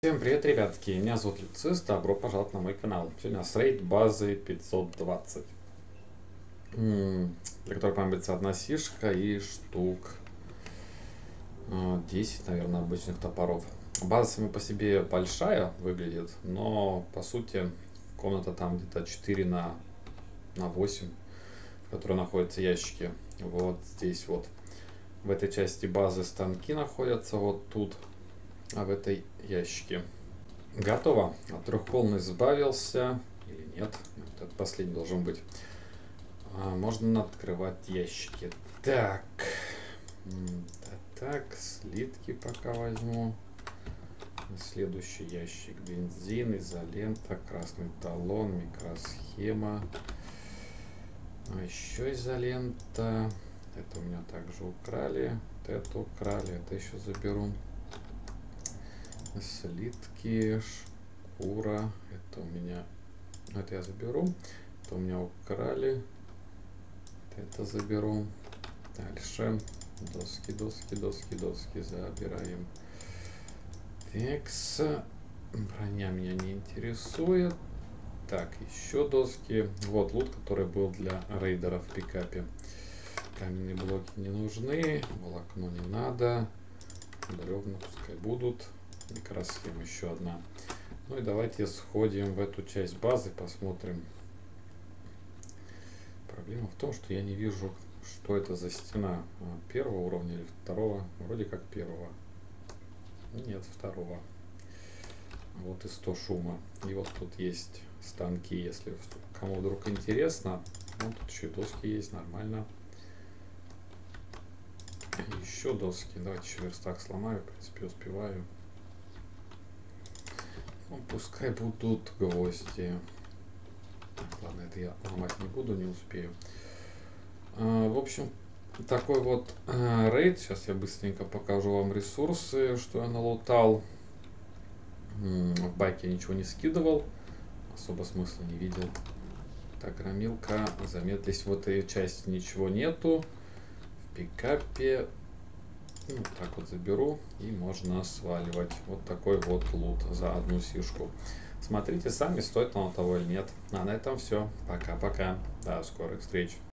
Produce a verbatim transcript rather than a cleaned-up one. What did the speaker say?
Всем привет, ребятки, меня зовут Люцис, добро пожаловать на мой канал. Сегодня у нас рейд базы пятьсот двадцать, для которой понадобится одна сишка и штук десять, наверное, обычных топоров. База сама по себе большая выглядит, но по сути комната там где-то четыре на восемь, в которой находятся ящики. Вот здесь вот, в этой части базы станки находятся вот тут. А в этой ящике. Готово. От трехполный избавился. Или нет? Это последний должен быть. А, можно открывать ящики. Так. Так, слитки пока возьму. Следующий ящик. Бензин, изолента, красный талон, микросхема. А еще изолента. Это у меня также украли. Вот это украли. Это еще заберу. Слитки, шкура, это у меня, это я заберу, это у меня украли, это заберу. Дальше доски, доски, доски, доски забираем. Текс, броня меня не интересует. Так, еще доски. Вот лут, который был для рейдеров в пикапе. Каменные блоки не нужны, волокно не надо, бревна пускай будут. Микросхема еще одна. Ну и давайте сходим в эту часть базы, посмотрим. Проблема в том, что я не вижу, что это за стена. Первого уровня или второго? Вроде как первого. Нет, второго. Вот и сто шума. И вот тут есть станки, если кому вдруг интересно. Ну, тут еще и доски есть, нормально. Еще доски. Давайте еще верстак сломаю, в принципе, успеваю. Ну, пускай будут гвозди. Так, ладно, это я ломать не буду, не успею. А, в общем, такой вот а, рейд. Сейчас я быстренько покажу вам ресурсы, что я налутал. В байке я ничего не скидывал. Особо смысла не видел. Так, громилка. Замедлись, в этой части ничего нету. В пикапе. Ну, так вот заберу и можно сваливать. Вот такой вот лут за одну сишку. Смотрите сами, стоит оно того или нет. А на этом все. Пока-пока. До скорых встреч.